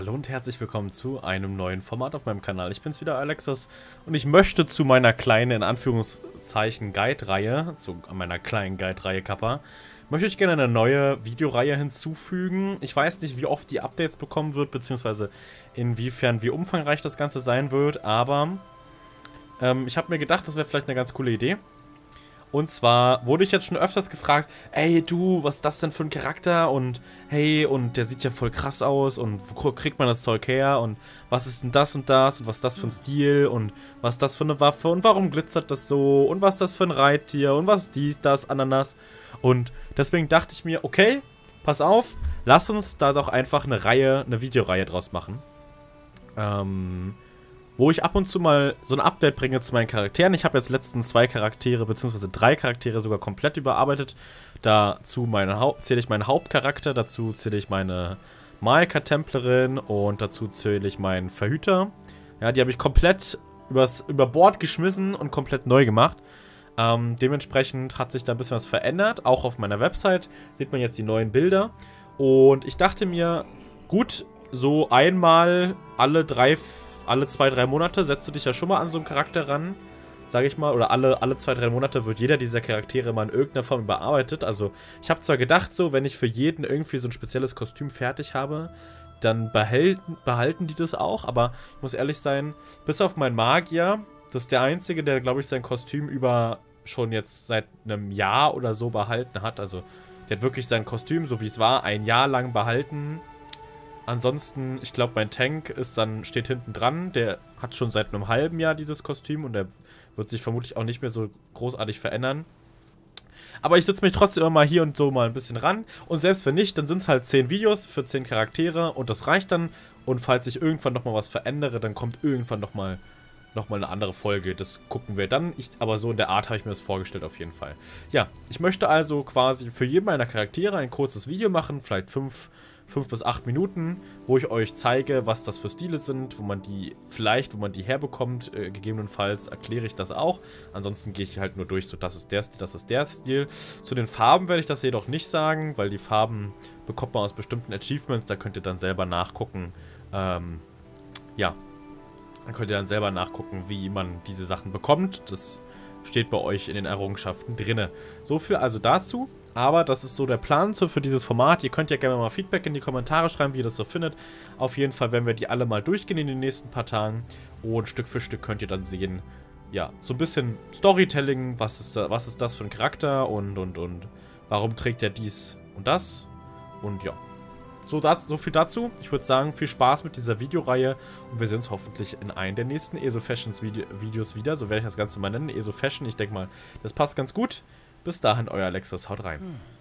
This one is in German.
Hallo und herzlich willkommen zu einem neuen Format auf meinem Kanal. Ich bin's wieder, Alexis, und ich möchte zu meiner kleinen, in Anführungszeichen, Guide-Reihe, zu meiner kleinen Guide-Reihe Kappa, möchte ich gerne eine neue Videoreihe hinzufügen. Ich weiß nicht, wie oft die Updates bekommen wird, beziehungsweise inwiefern, wie umfangreich das Ganze sein wird, aber ich habe mir gedacht, das wäre vielleicht eine ganz coole Idee. Und zwar wurde ich jetzt schon öfters gefragt, ey du, was ist das denn für ein Charakter? Und hey, und der sieht ja voll krass aus und wo kriegt man das Zeug her? Und was ist denn das und das? Und was ist das für ein Stil? Und was ist das für eine Waffe? Und warum glitzert das so? Und was ist das für ein Reittier? Und was ist dies, das, Ananas? Und deswegen dachte ich mir, okay, pass auf, lass uns da doch einfach eine Videoreihe draus machen. Wo ich ab und zu mal so ein Update bringe zu meinen Charakteren. Ich habe jetzt letztens 2 Charaktere, beziehungsweise 3 Charaktere sogar komplett überarbeitet. Dazu zähle ich meinen Hauptcharakter, dazu zähle ich meine Maika-Templerin und dazu zähle ich meinen Verhüter. Ja, die habe ich komplett über Bord geschmissen und komplett neu gemacht. Dementsprechend hat sich da ein bisschen was verändert. Auch auf meiner Website sieht man jetzt die neuen Bilder. Und ich dachte mir, gut, so einmal alle 2-3 Monate setzt du dich ja schon mal an so einen Charakter ran, sage ich mal, oder alle 2-3 Monate wird jeder dieser Charaktere mal in irgendeiner Form überarbeitet. Also ich habe zwar gedacht, so, wenn ich für jeden irgendwie so ein spezielles Kostüm fertig habe, dann behalten die das auch, aber ich muss ehrlich sein, bis auf meinen Magier, das ist der Einzige, der, glaube ich, sein Kostüm schon jetzt seit einem Jahr oder so behalten hat. Also der hat wirklich sein Kostüm, so wie es war, ein Jahr lang behalten. Ansonsten, ich glaube, mein Tank steht hinten dran. Der hat schon seit einem halben Jahr dieses Kostüm und der wird sich vermutlich auch nicht mehr so großartig verändern. Aber ich setze mich trotzdem immer mal hier und so mal ein bisschen ran. Und selbst wenn nicht, dann sind es halt 10 Videos für 10 Charaktere und das reicht dann. Und falls ich irgendwann nochmal was verändere, dann kommt irgendwann nochmal eine andere Folge. Das gucken wir dann. Aber so in der Art habe ich mir das vorgestellt auf jeden Fall. Ja, ich möchte also quasi für jeden meiner Charaktere ein kurzes Video machen, vielleicht 5 bis 8 Minuten, wo ich euch zeige, was das für Stile sind, wo man die herbekommt. Gegebenenfalls erkläre ich das auch. Ansonsten gehe ich halt nur durch, so das ist der Stil, das ist der Stil. Zu den Farben werde ich das jedoch nicht sagen, weil die Farben bekommt man aus bestimmten Achievements, da könnt ihr dann selber nachgucken. Ja, dann könnt ihr dann selber nachgucken, wie man diese Sachen bekommt. Das steht bei euch in den Errungenschaften drinne. So viel also dazu. Aber das ist so der Plan für dieses Format. Ihr könnt ja gerne mal Feedback in die Kommentare schreiben, wie ihr das so findet. Auf jeden Fall werden wir die alle mal durchgehen in den nächsten paar Tagen. Und Stück für Stück könnt ihr dann sehen, ja, so ein bisschen Storytelling. Was ist das für ein Charakter und warum trägt er dies und das? Und ja, so viel dazu. Ich würde sagen, viel Spaß mit dieser Videoreihe. Und wir sehen uns hoffentlich in einem der nächsten ESO Fashions Videos wieder. So werde ich das Ganze mal nennen. ESO Fashion, ich denke mal, das passt ganz gut. Bis dahin, euer Alexis. Haut rein.